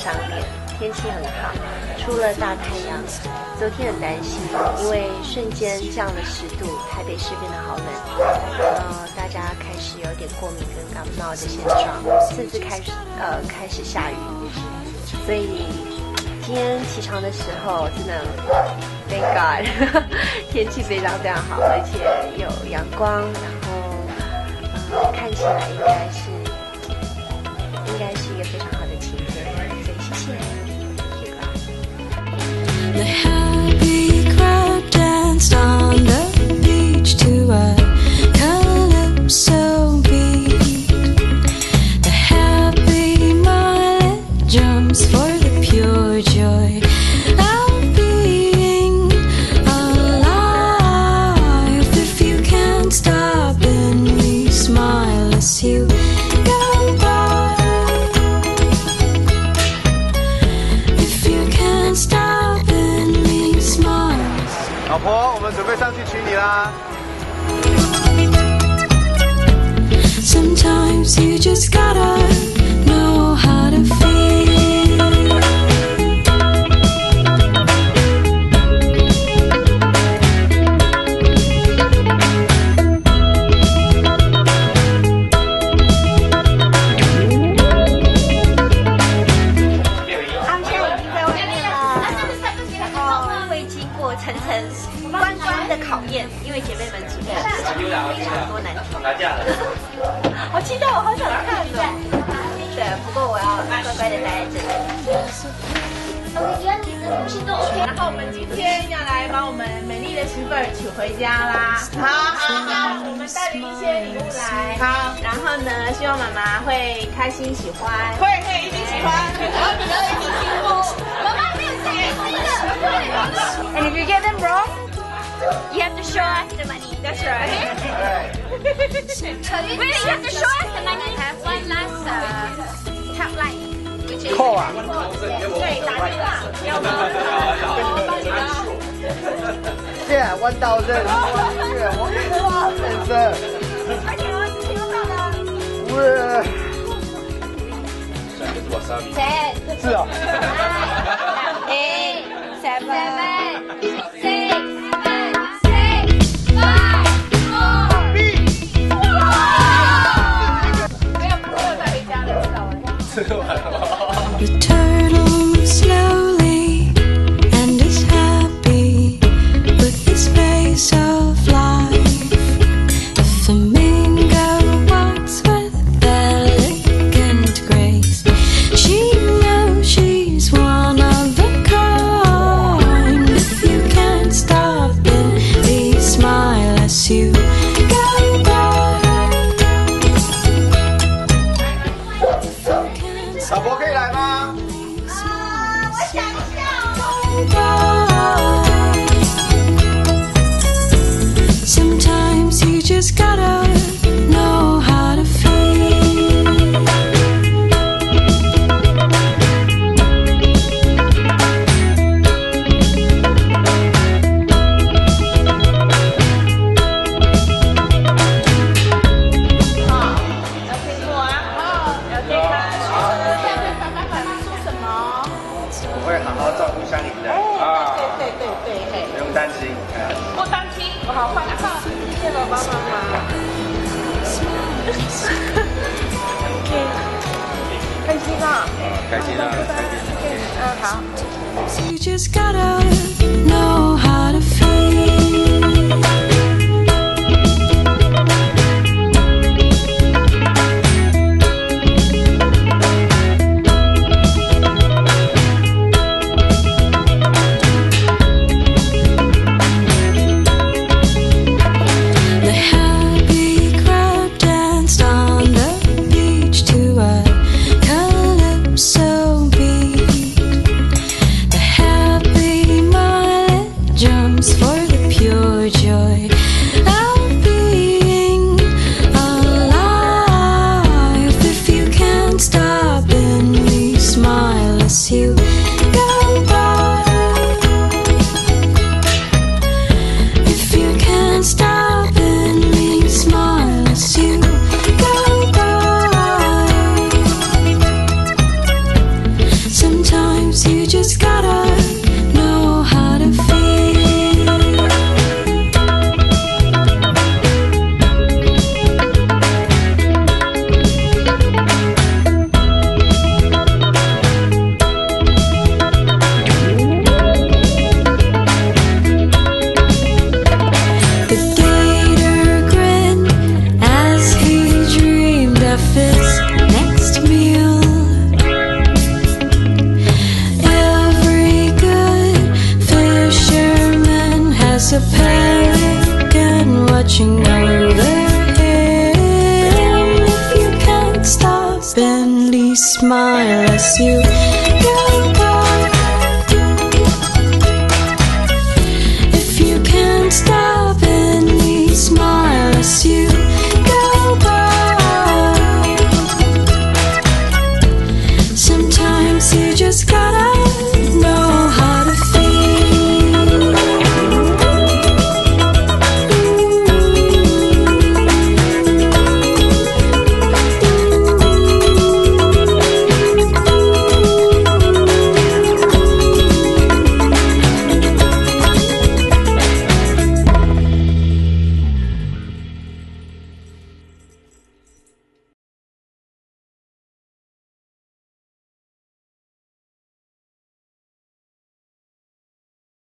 上脸，天气很好，出了大太阳。昨天很担心，因为瞬间降了10度，台北市变得好冷，大家开始有点过敏跟感冒的现状，甚至开始下雨，所以今天起床的时候真的 ，Thank God， 天气非常非常好，而且有阳光，然后看起来应该是一个非常好的晴天，所以谢谢。 The happy crowd danced on the beach to a calypso beat. The happy mileage jumps for the pure joy of being alive. If you can't stop and we smile as you go by. If you can't stop and we smile. 老婆，我们准备上去娶你啦。 Sometimes you just gotta know how to feel. 然后我们今天要来把我们美丽的媳妇儿娶回家啦。好，我们带了一些礼物来。好，然后呢，希望妈妈会开心喜欢。会，一定喜欢。然后你们一起幸福。妈妈没有这个，And if you get them wrong, you have to show us the money. That's right. Wait, you have to show us the money. Have one last tap line. 扣啊！ 对，打电话，要吗 Yeah, 1,000. Yeah, 1,000. 快点哦，听不到的。 哇！是啊。 8, 7, 6, 5, 4。没有带回家的，吃完了。 The turtle moves slowly and is happy with his pace of life. The flamingo walks with elegant grace. She knows she's one of a kind. If you can't stop it, please smile as you go by. 老婆可以来吗？ 我想一下 Sometimes you just gotta know how to feel. You just gotta know how to feel. The happy crowd danced on the beach to a calypso beat. The happy It's a pelican watching overhead. If you can't stop, then please smile as you go.